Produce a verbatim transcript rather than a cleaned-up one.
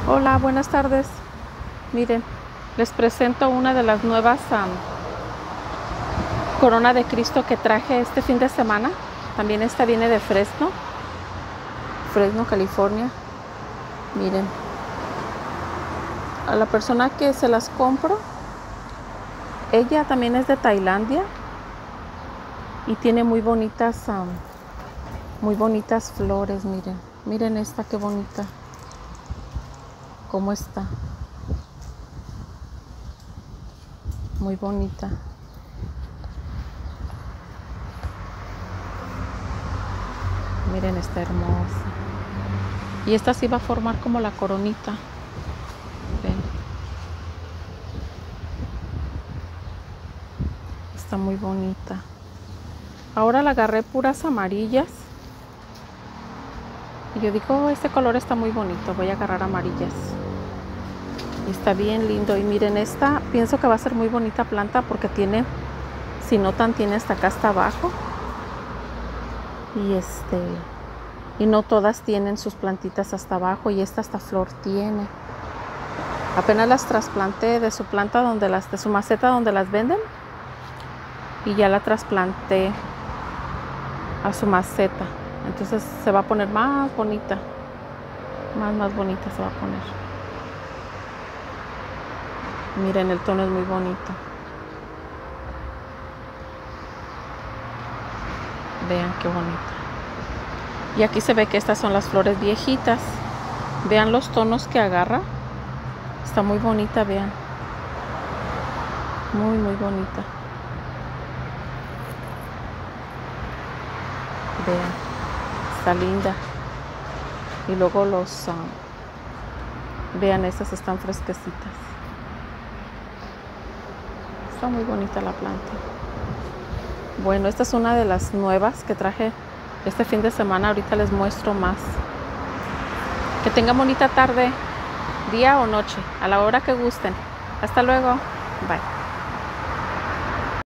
Hola, buenas tardes. Miren, les presento una de las nuevas um, Corona de Cristo que traje este fin de semana. También esta viene de Fresno, Fresno, California. Miren, a la persona que se las compro, ella también es de Tailandia y tiene muy bonitas, um, muy bonitas flores. Miren, miren esta qué bonita. ¿Cómo está? Muy bonita. Miren, está hermosa. Y esta sí va a formar como la coronita. Ven. Está muy bonita. Ahora la agarré puras amarillas. Y yo digo, oh, este color está muy bonito. Voy a agarrar amarillas. Y está bien lindo. Y miren, esta pienso que va a ser muy bonita planta porque tiene, si notan, tiene hasta acá hasta abajo. Y este, y no todas tienen sus plantitas hasta abajo. Y esta hasta flor tiene. Apenas las trasplanté de su planta donde las, de su maceta donde las venden. Y ya la trasplanté a su maceta. Entonces se va a poner más bonita. Más, más bonita se va a poner. Miren, el tono es muy bonito. Vean qué bonita. Y aquí se ve que estas son las flores viejitas. Vean los tonos que agarra. Está muy bonita, vean. Muy, muy bonita. Vean. Está linda. Y luego los... Um, vean, estas están fresquecitas. Está muy bonita la planta. Bueno, esta es una de las nuevas que traje este fin de semana. Ahorita les muestro más. Que tengan bonita tarde, día o noche, a la hora que gusten. Hasta luego. Bye.